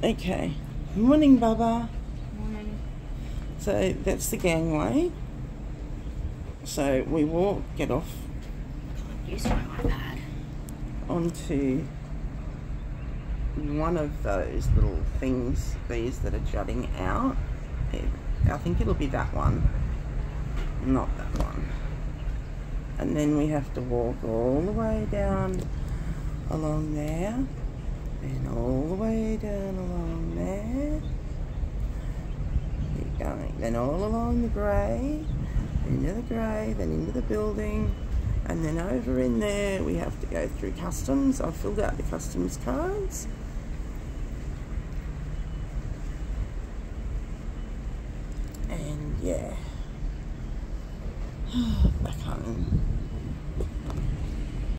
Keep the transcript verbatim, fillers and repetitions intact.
Okay. Morning, Bubba. Morning. So that's the gangway. So we walk, get off Use my iPad. onto one of those little things, these that are jutting out. I think it'll be that one, not that one. And then we have to walk all the way down along there, and all the way down along there. Keep going. Then all along the grey, into the grey, then into the building, and then over in there we have to go through customs. I've filled out the customs cards. And yeah, back home.